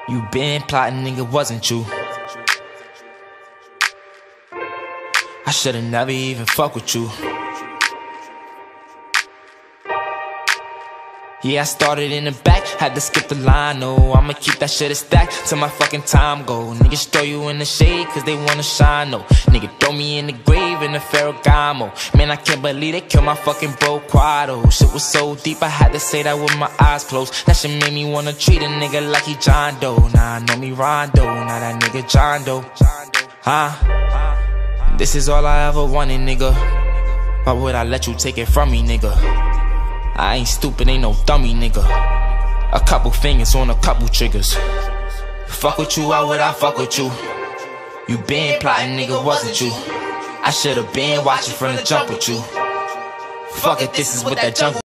You been plotting, nigga, wasn't you? I should've never even fuck with you. Yeah, I started in the back, had to skip the line, no. I'ma keep that shit a stack till my fucking time go. Niggas throw you in the shade cause they wanna shine, no. Nigga throw me in the grave in the Ferragamo. Man, I can't believe they killed my fucking bro Quado. Shit was so deep, I had to say that with my eyes closed. That shit made me wanna treat a nigga like he John Doe. Nah, I know me Rondo, now that nigga John Doe. This is all I ever wanted, nigga. Why would I let you take it from me, nigga? I ain't stupid, ain't no dummy, nigga. A couple fingers on a couple triggers. Fuck with you, why would I fuck with you? You been plotting, nigga, wasn't you? I should've been watching from the jump with you. Fuck it, this is what that jungle